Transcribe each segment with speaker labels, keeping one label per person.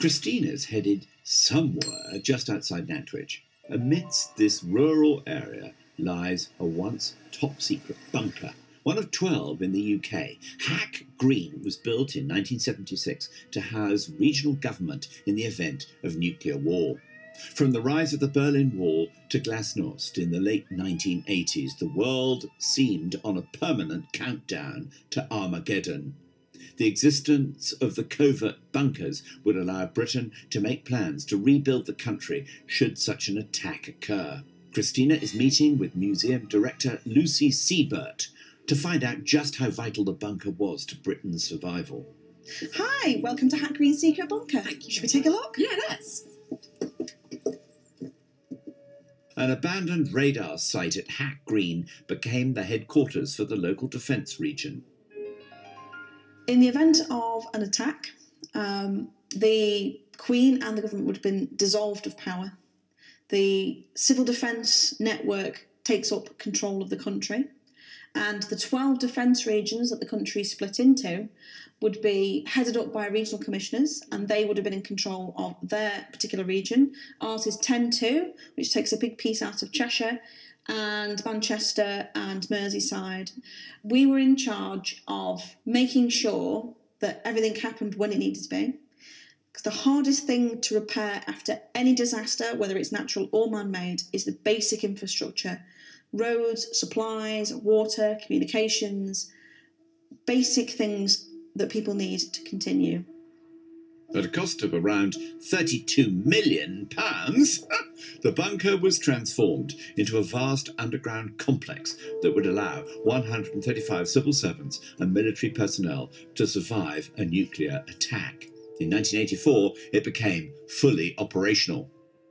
Speaker 1: Christina's headed somewhere just outside Nantwich. Amidst this rural area lies a once top-secret bunker, one of 12 in the UK. Hack Green was built in 1976 to house regional government in the event of nuclear war. From the rise of the Berlin Wall to Glasnost in the late 1980s, the world seemed on a permanent countdown to Armageddon. The existence of the covert bunkers would allow Britain to make plans to rebuild the country should such an attack occur. Christina is meeting with museum director Lucy Siebert to find out just how vital the bunker was to Britain's survival.
Speaker 2: Hi, welcome to Hack Green Secret Bunker. Should we take a look?
Speaker 3: Yeah, let's.
Speaker 1: An abandoned radar site at Hack Green became the headquarters for the local defence region.
Speaker 2: In the event of an attack, the Queen and the government would have been dissolved of power. The civil defence network takes up control of the country, and the 12 defence regions that the country split into would be headed up by regional commissioners, and they would have been in control of their particular region. Ours is 10-2, which takes a big piece out of Cheshire, and Manchester and Merseyside. We were in charge of making sure that everything happened when it needed to be. Because the hardest thing to repair after any disaster, whether it's natural or man-made, is the basic infrastructure. Roads, supplies, water, communications, basic things that people need to continue.
Speaker 1: At a cost of around £32 million, the bunker was transformed into a vast underground complex that would allow 135 civil servants and military personnel to survive a nuclear attack. In 1984, it became fully operational.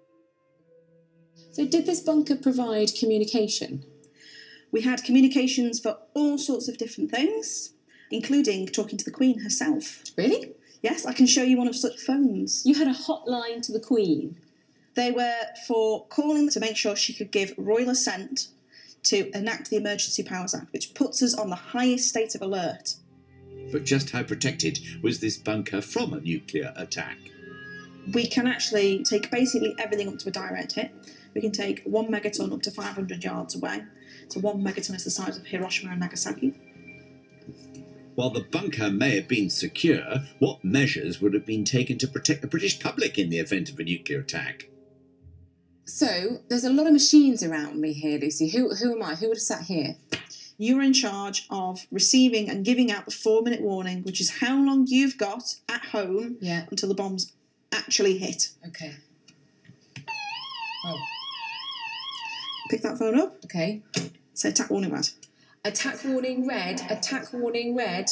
Speaker 3: So did this bunker provide communication?
Speaker 2: We had communications for all sorts of different things, including talking to the Queen herself.
Speaker 3: Really?
Speaker 2: Yes, I can show you one of such phones.
Speaker 3: You had a hotline to the Queen?
Speaker 2: They were for calling to make sure she could give royal assent to enact the Emergency Powers Act, which puts us on the highest state of alert.
Speaker 1: But just how protected was this bunker from a nuclear attack?
Speaker 2: We can actually take basically everything up to a direct hit. We can take 1 megaton up to 500 yards away. So 1 megaton is the size of Hiroshima and Nagasaki.
Speaker 1: While the bunker may have been secure, what measures would have been taken to protect the British public in the event of a nuclear attack?
Speaker 3: So, there's a lot of machines around me here, Lucy. Who am I? Who would have sat here?
Speaker 2: You were in charge of receiving and giving out the 4-minute warning, which is how long you've got at home until the bombs actually hit.
Speaker 3: Okay. Oh.
Speaker 2: Pick that phone up.
Speaker 3: Okay.
Speaker 2: Say attack warning red.
Speaker 3: Attack warning red. Attack warning red.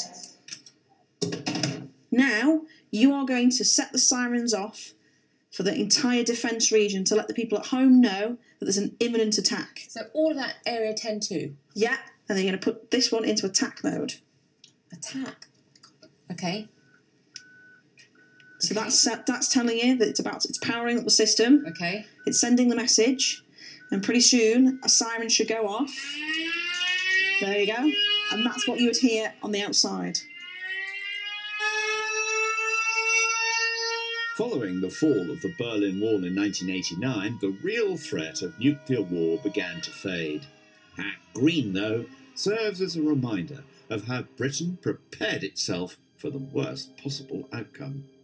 Speaker 2: Now, you are going to set the sirens off for the entire defence region to let the people at home know that there's an imminent attack.
Speaker 3: So all of that area 10-2?
Speaker 2: Yeah, and then you're going to put this one into attack mode.
Speaker 3: Attack. Okay.
Speaker 2: So that's telling you that it's powering up the system.
Speaker 3: Okay.
Speaker 2: It's sending the message, and pretty soon a siren should go off. There you go. And that's what you would hear on the outside.
Speaker 1: Following the fall of the Berlin Wall in 1989, the real threat of nuclear war began to fade. Hack Green, though, serves as a reminder of how Britain prepared itself for the worst possible outcome.